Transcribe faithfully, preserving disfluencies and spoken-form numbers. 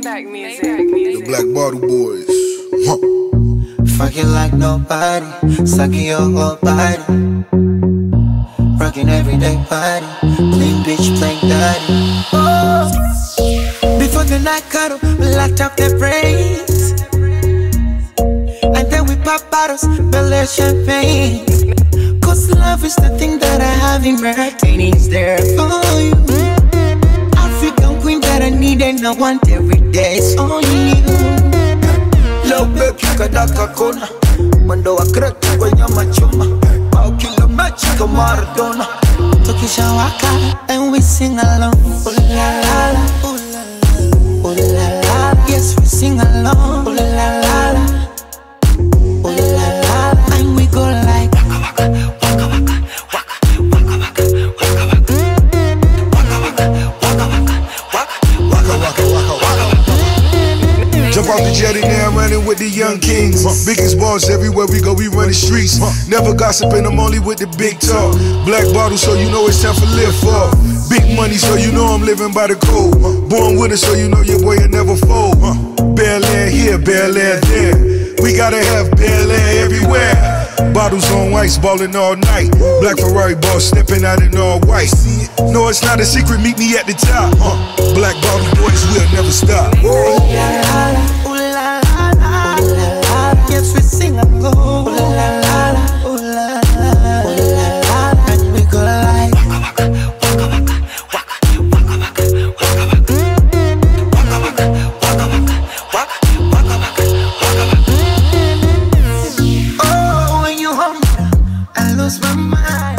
Maybach music. The Black Bottle Boys. Huh. Fuck you like nobody, sucking your whole body, rocking everyday party, clean bitch playing daddy. Oh, before the night cuddle, we locked up their brains, and then we pop bottles, belly champagne. Cause love is the thing that I have in my heart, and it's there for you. African queen that I need and I want every day, it's only you. Love baby kadaka kona, mwendo wa kreki kwenye machuma, bao kila mechi kama Maradona. Tukisha waka and we sing along, ooh la la la, ooh la la, ooh la la. Yes we sing along, ooh la la la, ooh la la la. And we go like waka waka waka waka waka waka waka waka waka waka waka waka waka waka. Jump off the jetty now, I'm running with the young kings. Biggest boss everywhere we go, we run the streets. Never gossiping, I'm only with the big talk. Black bottle, so you know it's time for lift off. Big money, so you know I'm living by the code. Born with it, so you know your boy will never fold. Bel Air here, Bel Air there. We gotta have Bel Air everywhere. Bottles on ice, ballin' all night. Black Ferrari boss stepping out in all white. No, it's not a secret, meet me at the top. Black Bottle Boys, we'll never stop. Ooh la la la, ooh la la la, ooh la la. Yes, we sing and go. Ooh la la la, ooh la la, ooh la la. And we go like waka waka waka waka waka waka waka waka waka waka waka waka waka waka. Oh, when you hold me, I lose my mind.